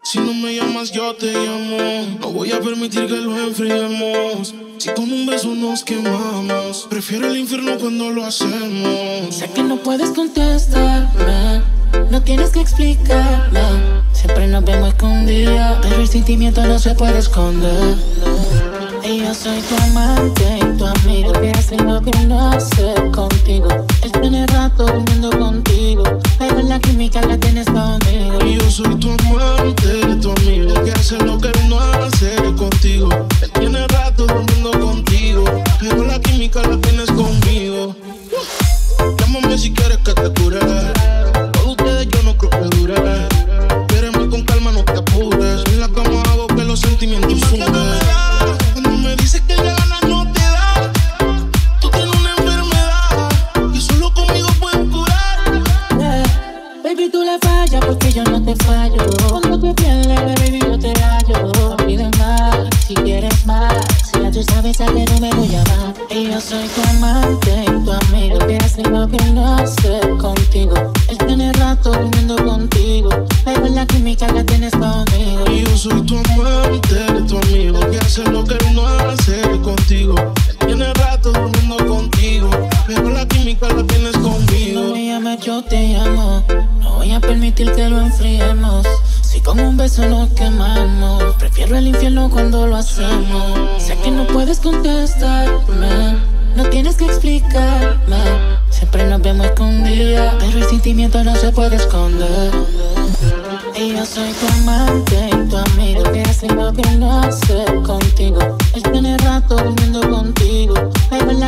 Si no me llamas yo te llamo. No voy a permitir que lo enfriemos. Si con un beso nos quemamos, prefiero el infierno cuando lo hacemos. Sé que no puedes contestarme, no tienes que explicarme. Siempre nos vemos escondidas, pero el sentimiento no se puede esconder. Y yo soy tu amante y tu amigo, que hace lo que no hace contigo. Él tiene rato durmiendo contigo, pero la química la tienes conmigo. Y yo soy tu amante y tu amigo, que hace lo que no hace contigo. Él tiene rato durmiendo contigo, pero la química la tienes conmigo. Llámame si quieres que te cure. Con ustedes yo no creo que dure. Quiereme con calma, no te apures. En la cama hago que los sentimientos suben. Cuando me dices que la gana no te da, tú tienes una enfermedad que solo conmigo puedes curar. Baby, tú le fallas porque yo no te fallo. Cuando te pierdes, baby, yo te hallo. No pides más, si quieres más. Si ya tú sabes a que no me voy a amar. Y yo soy tu amante y tu amigo, que hace lo que no hace contigo. Él tiene rato durmiendo contigo, pero la química la tienes conmigo. Y yo soy tu amante, tu amigo, que hace lo que no hace contigo. Él tiene rato durmiendo contigo, pero la química la tienes conmigo. No me llames, yo te llamo. No voy a permitir que lo enfriemos. Si con un beso nos quemamos, prefiero el infierno cuando lo hacemos. Sé que no puedes contestarme, no tienes que explicarme. Siempre nos vemos escondidas, pero el sentimiento no se puede esconder. Y yo soy tu amante y tu amigo, que hace lo que no hace contigo. Él tiene rato durmiendo contigo, pero la